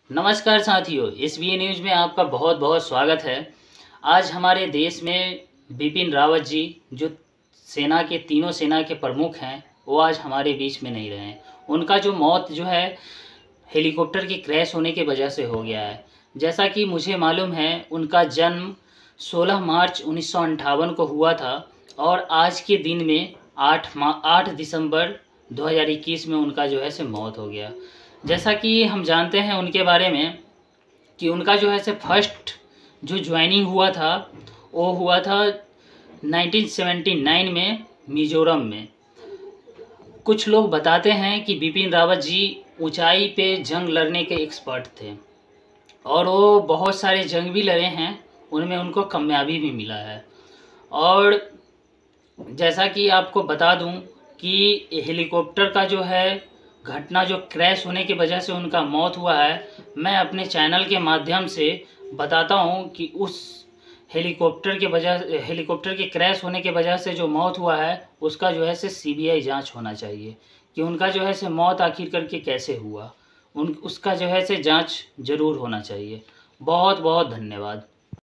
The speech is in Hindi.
नमस्कार साथियों, एसबीए न्यूज़ में आपका बहुत बहुत स्वागत है। आज हमारे देश में बिपिन रावत जी जो तीनों सेना के प्रमुख हैं, वो आज हमारे बीच में नहीं रहे हैं। उनका जो मौत जो है हेलीकॉप्टर के क्रैश होने की वजह से हो गया है। जैसा कि मुझे मालूम है, उनका जन्म 16 मार्च 1958 को हुआ था और आज के दिन में 8 दिसंबर 2021 में उनका जो है मौत हो गया। जैसा कि हम जानते हैं उनके बारे में कि उनका जो है फर्स्ट जो ज्वाइनिंग हुआ था वो हुआ था 1979 में मिज़ोरम में। कुछ लोग बताते हैं कि बिपिन रावत जी ऊंचाई पे जंग लड़ने के एक्सपर्ट थे और वो बहुत सारे जंग भी लड़े हैं, उनमें उनको कामयाबी भी मिला है। और जैसा कि आपको बता दूं कि हेलीकॉप्टर का जो है घटना जो क्रैश होने की वजह से उनका मौत हुआ है, मैं अपने चैनल के माध्यम से बताता हूं कि उस हेलीकॉप्टर के क्रैश होने की वजह से जो मौत हुआ है उसका जो है सीबीआई जांच होना चाहिए कि उनका जो है मौत आखिर करके कैसे हुआ। उसका जो है जांच ज़रूर होना चाहिए। बहुत बहुत धन्यवाद।